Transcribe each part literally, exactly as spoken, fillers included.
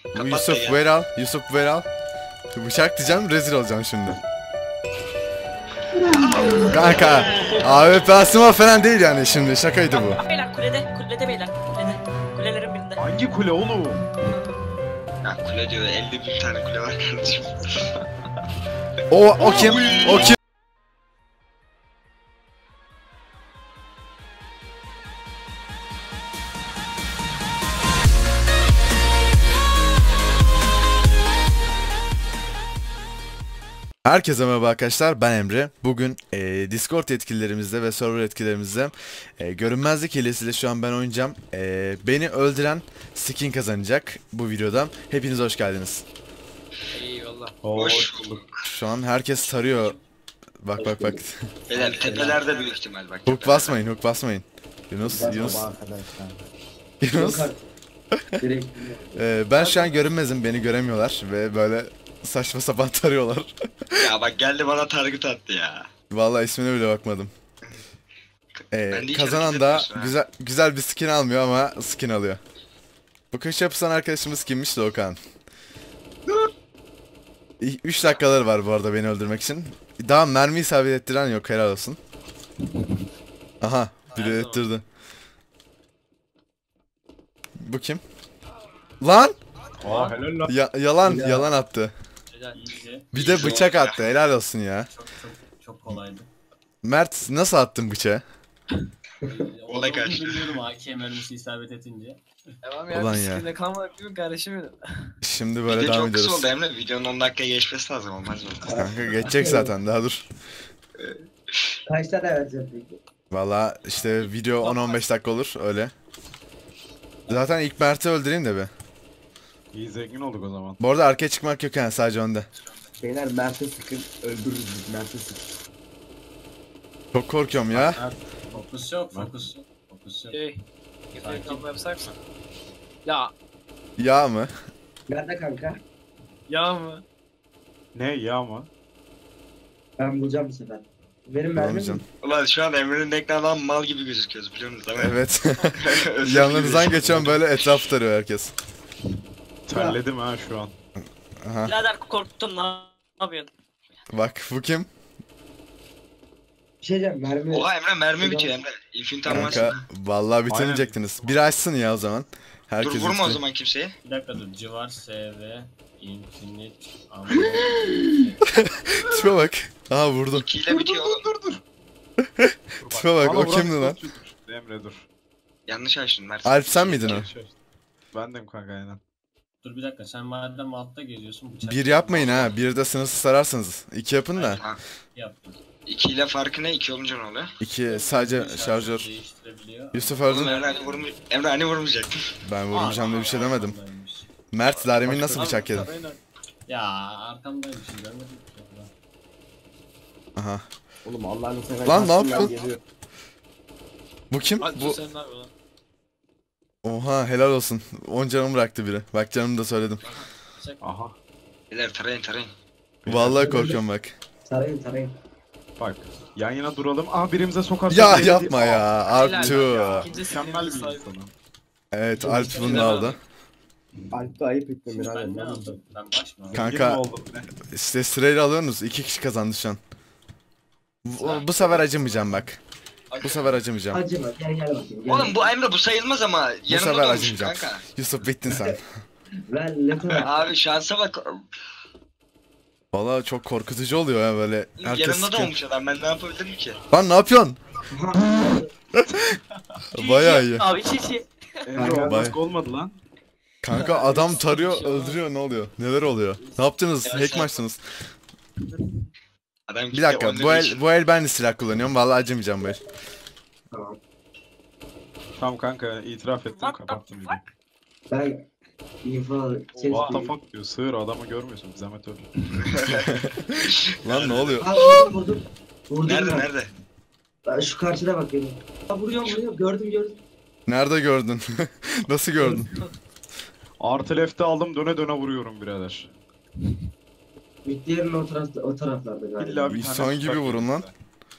Bu Kapat da Yusuf gel. ver al. Yusuf ver al. Bıçak diyeceğim, rezil olacağım şimdi. Kanka A W P asma falan değil yani, şimdi şakaydı bu. Beyler kulede, kulede beyler, kulede. Kulelerin birinde. Hangi kule oğlum? Ya kule diyor, elli bir tane kule var kardeşim. O o kim? O kim? Herkese merhaba arkadaşlar, ben Emre. Bugün e, Discord etkilerimizde ve server etkilerimizde e, görünmezlik hilesiyle şu an ben oynayacağım. E, beni öldüren skin kazanacak bu videoda. Hepiniz hoş geldiniz. Eyvallah. Hoş bulduk. Şu an herkes tarıyor. Bak bak bak. Beyler tepelerde büyük ihtimal bak. Hook basmayın, hook basmayın. Yunus, Yunus, Yunus. Direkt E, ben şu an görünmezim, beni göremiyorlar ve böyle saçma sapan tarıyorlar. Ya bak geldi bana target attı ya. Vallahi ismine bile bakmadım. Ee, Ben de hiç kazanan hareket da etmiyorsun ha. güzel güzel bir skin almıyor ama skin alıyor. Bu köşe yapısan arkadaşımız kimmiş, Doğukan? üç dakikaları var bu arada beni öldürmek için. Daha mermi isabet ettiren yok, helal olsun. Aha, biri ettirdi. Bu kim? Lan! Aa helal lan. Ya- yalan, Ya. yalan attı. İyice. Bir de bıçak attı, helal olsun ya. Çok çok çok kolaydı. Mert, nasıl attın bıçağı? Olay Olduğunu karşı. bilmiyorum A K mermisi isabet etince. Tamam ya, Ulan bir ya. sıkıntı kalmadı değil mi kardeşim benim? Şimdi böyle Video devam çok kısa ediyoruz. oldu Emre. Videonun on dakikaya geçmesi lazım, olmaz mı? Kanka geçecek zaten, daha dur. kaç tane vereceğim peki? Valla işte video on on beş dakika olur öyle. Zaten ilk Mert'i öldüreyim de be. İyi zengin olduk o zaman. Bu arada arkaya çıkmak yok yani, sadece önde. Beyler Mert'e sıkın, öldürürüz biz Mert'e sıkın. Çok korkuyorum ya. Fokus yok, fokus yok. Fokus yok. Şey, Sakin. yetenek kablo yapsak mı? Ya, Ya mı? Nerede kanka? ya mı? Ne ya mı? Ben bulacağım bu sefer. Benim mermim Bulamayacağım. Ulan şu an Emre'nin ekranından mal gibi gözüküyoruz, biliyor musunuz değil mi? Evet. Özür Yanlarınızdan dilerim. geçiyorum, böyle etrafı tarıyor herkes. Terledim ha şu an. Aha, Birader korktum, ne yapıyorsun? bak bu kim? bir şey diyeceğim mermi. Oha Emre, mermi bitiyor Emre. Infinite Kanka almazsın. vallahi bitirmeyecektiniz. Biri açsın ya o zaman. Herkes Dur vurma o bitir- zaman kimseye. Bir dakika dur. Civar, S V, Infinite, Ammo. Tipe bak. Aha vurdum. iki ile bitiyor oğlum. dur dur. Tipe bak, Bana o vuran kimdi lan? sporcudur. Emre dur. Yanlış açtın Mert. Alp sen miydin o? Bendim kanka aynen. Dur bir dakika, sen madem altta geziyorsun bıçak. Bir yapmayın ha, bir de sınırsız sararsınız. İki yapın da. Ha, Yaptın. iki ile farkı ne? iki olunca ne oluyor? İki sadece şarjör. Değiştirebiliyor. Yusuf Oğlum öldün. Emre hani vurmuş. Emre hani vurmayacaktın. Ben vurmayacağım diye bir şey demedim. Arkamdaymış. Mert, daha demin nasıl bıçak yedin? Ya arkamdaymışım, görmedim ki. Aha. Oğlum Allah'ını seversen. Lan ne aslında yapıyorsun? geliyor. Bu kim? Hadi Bu... sen ne yapıyorsun lan? Oha, helal olsun. on canımı bıraktı biri. Bak, canımı da söyledim. Aha. Beyler tarayın tarayın. Vallahi korkuyorum bak. Sarayın sarayın. Bak. Yan yana duralım. Aa birimize sokarsak. Ya değdi. yapma ya. Artu. İkinci Mükemmel bir sınırı insanım. Evet, Alp bunu da aldı. Alp'te ayıp ettim birader. Ben ne Ben aldım? Ben baş mı aldım? Kanka- Zengin mi oldum ne? İşte sırayla alıyorsunuz. İki kişi kazandı şu an. Bu, bu sefer acımayacağım bak. Bu sefer acımayacağım. Acıma gel gel bakayım. Gel. Oğlum bu Emre bu sayılmaz ama Bu yanımda sefer da olmuş acımayacağım. kanka. Yusuf, bittin sen. Ben lütfen. Abi şansa bak. Vallahi çok korkutucu oluyor ya böyle. Herkes Yanımda da sıkıyor. olmuş adam, ben ne yapabilirim ki? Lan ne yapıyorsun? Bayağı iyi. Abi çiğ çiğ. Emre Bay- olmaz olmadı lan. Kanka adam tarıyor, öldürüyor, ne oluyor? Neler oluyor? Ne yaptınız? Hack mi açtınız? Adam Bir gitti, dakika, on bu beş. el, bu el ben de silah kullanıyorum. Vallahi acımayacağım bu el. Tamam. Tamam kanka itiraf ettim, What the kapattım videoyu. Ben info What the kes. fuck diyor, sığır adamı görmüyorsun, bir zahmet öyle. Lan ne oluyor? Ha vurdum vurdum. Vurdum Nerede ben. nerede? Ben şu karşıda bak benim. Ha vuruyorum vuruyorum gördüm gördüm. Nerede gördün? Nasıl gördün? Artı left'i aldım, döne döne vuruyorum birader. Bitlerin o tarafta o taraflarda galiba. İlla bir tane İnsan gibi tutak vurun lan.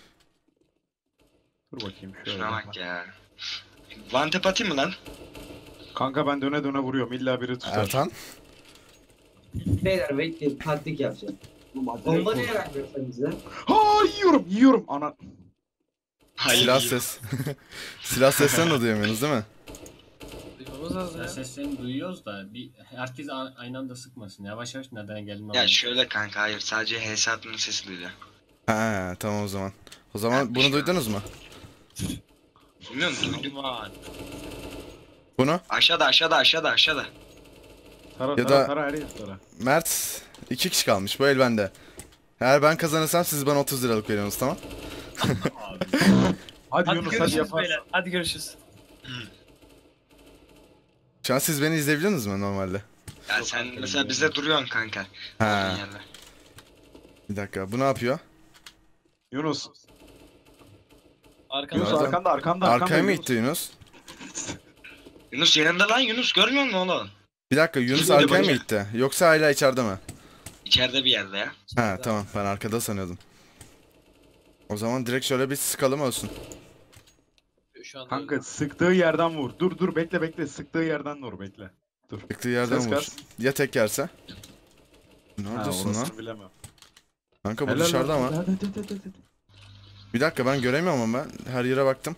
Dur bakayım şöyle. Şuna bak ya. One tap atayım mı lan? Kanka ben döne döne vuruyorum, illa biri tutar. Ertan? Beyler bekleyin taktik yapacağım. Bomba ne yarar versen bize? Ha yiyorum yiyorum ana. Hayır. Silah ses. Silah seslerini de duyamıyorsunuz değil mi? Duymamız lazım Sen ya. seslerini duyuyoruz da bir herkes a- aynı anda sıkmasın. Yavaş yavaş nereden geldiğini Ya anlayın. şöyle kanka, hayır, sadece H S atmanın sesi duyuyor. Ha tamam o zaman. O zaman bunu duydunuz mu? Bilmiyor musun? Duydum. Aman. Bunu? Aşağıda aşağıda aşağıda aşağıda. Tara Ya tara da- tara her yer tara. Mert iki kişi kalmış. Bu el bende. Eğer ben kazanırsam siz bana otuz liralık veriyorsunuz tamam? Abi. Hadi, Hadi Yunus hadi görüşürüz yaparsın. beyler. Hadi görüşürüz. Şu an siz beni izleyebiliyorsunuz mu normalde? Ya sen mesela bizde duruyorsun kanka. Ha. Olduğun yerde. Bir dakika bu ne yapıyor? Yunus. Arkada. Yunus Nereden? arkanda arkanda arkanda. Arkaya mı Yunus. itti Yunus? Yunus yanında lan, Yunus görmüyor musun oğlum? Bir dakika Yunus Şimdi arkaya mı bakacağım. itti? Yoksa hala içeride mi? İçeride bir yerde ya. Ha tamam ben arkada sanıyordum. O zaman direkt şöyle bir sıkalım olsun. Şu anda Kanka sıktığı yerden vur. Dur dur bekle bekle. Sıktığı yerden vur bekle. Dur. Çıktığı yerden Ses vur. kas. Ya tek yerse? Ha, Neredesin lan? orasını bilemem. Kanka bu Helal dışarıda lan. ama. Hadi, hadi, hadi, hadi, hadi. Bir dakika ben göremiyorum ama ben her yere baktım.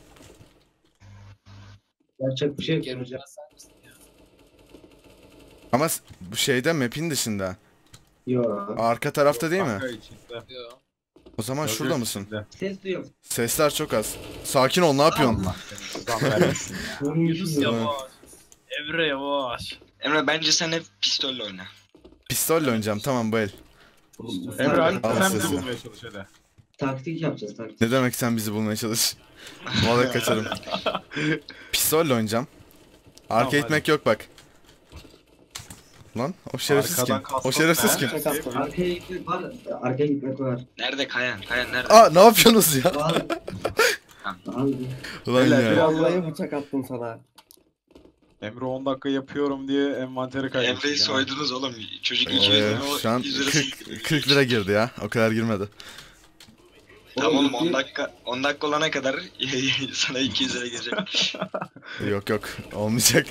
Yapacak bir şey yok. Geri hocam. sen misin ya? Ama s- bu şeyde map'in dışında. Yo. Arka tarafta değil mi? Kanka içinde. Yo. O zaman Yazıyor şurada mısın? içinde. Ses duyuyorum. Sesler çok az. Sakin ol ne yapıyorsun? Ulan vermesin ya. Yunus ya. yavaş. Emre yavaş. Emre bence sen hep pistolle oyna. Pistolle oynayacağım tamam bu el. Emre hadi Al sen bizi sesini. bulmaya çalış hadi. Taktik yapacağız taktik. Ne demek sen bizi bulmaya çalış? Vallahi kaçarım. Pistolle oynayacağım. Arka Tamam, itmek yok bak. Lan o şerefsiz Arkadan kim? kastım O şerefsiz ne? kim? Arkaya gitmek var. Arkaya gitmek var. Nerede Kayan? Kayan nerede? Aa ne yapıyorsunuz ya? Var. Abi. Ulan Beyler, ya. biraz- Vallahi bıçak attım sana. Emre on dakika yapıyorum diye envanteri kaybettik. Emre'yi ya. soydunuz oğlum. Çocuk Ee, iki yüzden o şu an yüz lirası kırk, gitti. kırk lira girdi ya. O kadar girmedi. Tamam oğlum, on dakika on dakika olana kadar sana iki yüz lira gelecek. Yok yok olmayacak.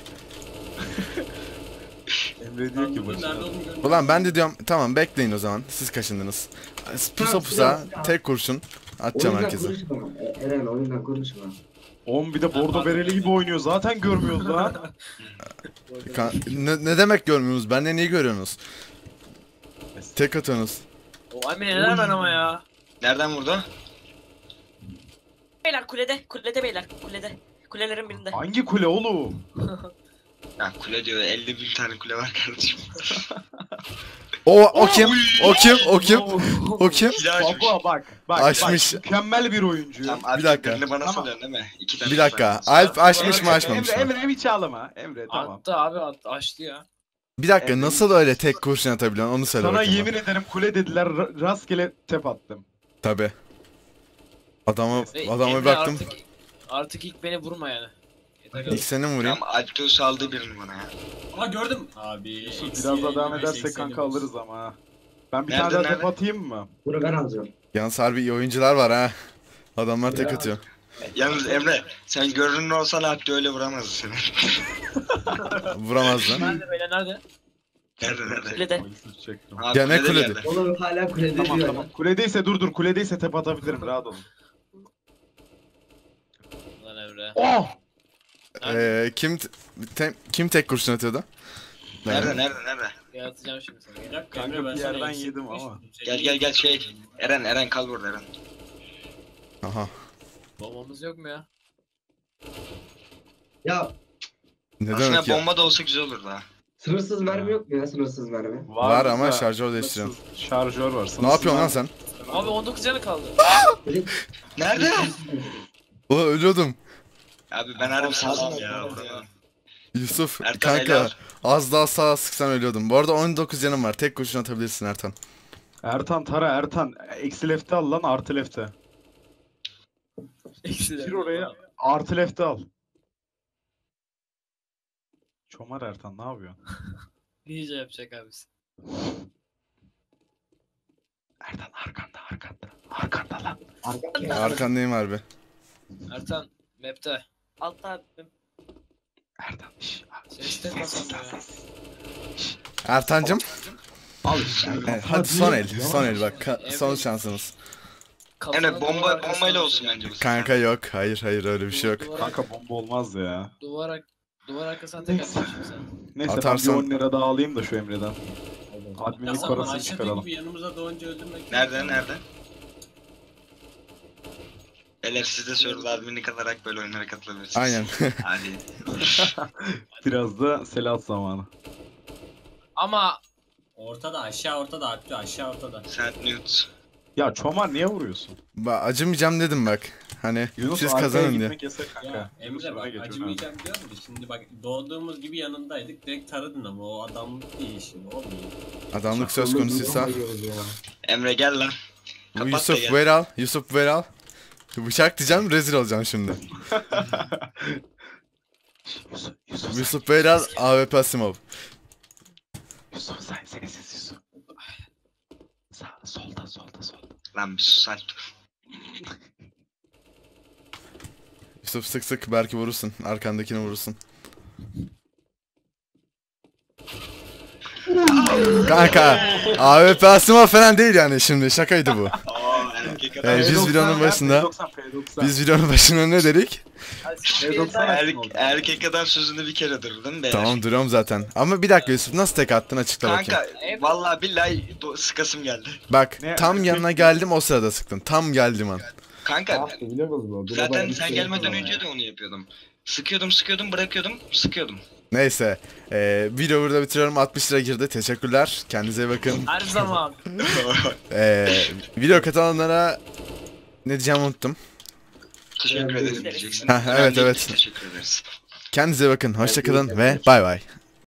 Emre diyor ki Dur, nerede başına. olduğunu görmedim. Ulan ben de diyorum tamam bekleyin o zaman. Siz kaşındınız. Pusa pusa tek kurşun atacağım Oyundan herkese. konuşma. E, Eren oyundan konuşma. Oğlum bir de bordo bereli gibi oynuyor. Zaten görmüyoruz lan. Ka- ne, ne demek görmüyorsunuz? Benden niye görüyorsunuz? Tek atıyorsunuz. O Emre neler ben ama ya. Nereden vurdu? Beyler kulede, kulede beyler, kulede. Kulelerin birinde. Hangi kule oğlum? Ha kule diyor, elli bin tane kule var kardeşim. O o kim? O kim? O kim? O kim? Hile açmış. Baba bak. Bak, Açmış. bak mükemmel bir oyuncu. Tamam, Alp Bir dakika. birini bana Tamam. salıyorsun değil mi? İki tane Bir dakika. ben- Alp açmış mı Emre, açmamış Emre, mı? Emre hiç ağlama. Emre tamam. Attı abi attı, açtı ya. Bir dakika Emre- nasıl öyle tek kurşun atabiliyorsun onu söyle Sana bakayım. yemin ederim kule dediler ra- rastgele tep attım. Tabi. Adama Ve adama bir Emre baktım. Artık, artık ilk beni vurma yani. Yeter İlk seni mi vurayım? Tamam, Alp Tuğ saldı birini bana ya. Aa gördüm. Abi. Yusuf eksi biraz daha devam yirmi beş, edersek eksi kanka elli beş. alırız ama ha. Ben bir Nerede, tane daha tep nerede? atayım mı? Bunu ben alacağım. Yalnız harbi iyi oyuncular var ha. Adamlar tek atıyor. Yalnız Emre, sen görünür olsan Alp de öyle vuramazdı seni. Vuramaz lan. Nerede beyler nerede? Nerede nerede? Kulede. Yusuf çektim. Abi, Ya ne kulede bir kuledi? yerde. Oğlum hala kulede Tamam diyor. tamam. Kuledeyse dur dur. Kuledeyse tep atabilirim. Rahat olun. Lan Emre. Oh! Ee, kim t- te- kim tek kurşun atıyordu? Nerede nerede nerede? Yaratacağım şimdi sana. Bir dakika Kanka Emre, ben bir sana yerden eksi yedim yetmiş, ama. Gel gel gel şey. Eren Eren kal burada Eren. Aha. Bombamız yok mu ya? Ya Ne Aslında demek ya? bomba da olsa güzel olurdu ha. sınırsız mermi yok mu ya sınırsız mermi? Var ama da- şarjör değiştiriyorum. Şarjör var. Ne yapıyorsun lan sen? Abi on dokuz canı kaldı. Nerede? O ölüyordum. Abi ben harbi sazım ya. vuramadım. Yusuf Ertan kanka helal. az daha sağa sıksan ölüyordum. Bu arada on dokuz canım var. Tek kurşun atabilirsin Ertan. Ertan tara Ertan. Eksi lefte al lan artı lefte. Gir oraya. Artı lefte al. Çomar Ertan ne yapıyorsun? Ninja yapacak abisi. Ertan arkanda arkanda. Arkanda lan. Arkandayım harbi. Ertan, map'te. Altta abi. Ertan. Şş, Ses tek basamıyor ya. Ertancım Al işte. Evet, hadi son el. Son el bak. ka- son şansımız. Kafana Emre duvar bomba arkasına bombayla olsun düşüyor. bence bu. Kanka yok. Hayır hayır öyle bir şey yok. Duvar, Kanka bomba olmaz ya. duvar, ar- duvar arkasına tek Neyse. atmışım sen. Neyse Atarsan- ben bir on lira daha alayım da şu Emre'den. Ya Adminlik sana parasını aşağıdaki çıkaralım. bir yanımıza doğunca öldürmek. Nerede nerede? Beyler siz de server adminlik alarak böyle oyunlara katılabilirsiniz. Aynen. Hadi. Biraz da selat zamanı. Ama Ortada aşağı ortada Alptu aşağı ortada. Saint Newt. Ya Çomar niye vuruyorsun? Ba acımayacağım dedim bak. Hani Yunus siz arkaya kazanın diye. gitmek yasak kanka. Ya Yunus Emre öne bak geç, öne. acımayacağım diyorum da şimdi bak doğduğumuz gibi yanındaydık direkt taradın ama o adamlık değil şimdi olmuyor. Adamlık söz konusuysa. Emre gel lan. Bu Kapat da Yusuf gel. ver al. Yusuf ver al. Bıçak diyeceğim rezil olacağım şimdi. Yusuf, Yusuf, Yusuf ver al. A W P Asimov. Yusuf sen sessiz Yusuf. Sağ, solda solda solda. Lan bir sus Alp. Yusuf sık sık belki vurursun. Arkandakini vurursun. Kanka A W P Asimov falan değil yani şimdi şakaydı bu. Aa erkek adam. Evet, biz videonun başında- P doksan, P doksan. Biz videonun başında ne dedik? P doksan Er, oldu. erkek adam sözünde bir kere durur değil mi beyler? Tamam duruyorum zaten. Ama bir dakika Yusuf nasıl tek attın açıkla bakayım. Kanka vallahi billahi do- sıkasım geldi. Bak Ne- tam yanına geldim o sırada sıktın. Tam geldim an. Kanka zaten sen gelmeden önce de onu yapıyordum. Sıkıyordum sıkıyordum bırakıyordum sıkıyordum. Neyse. Ee, video burada bitiriyorum. altmış lira girdi. Teşekkürler. Kendinize iyi bakın. her zaman. Ee, video katılanlara ne diyeceğimi unuttum. Teşekkür ederim diyeceksin. Ha, evet, Önemli değil, evet. Teşekkür ederiz. Kendinize iyi bakın. Hoşçakalın ve bay bay.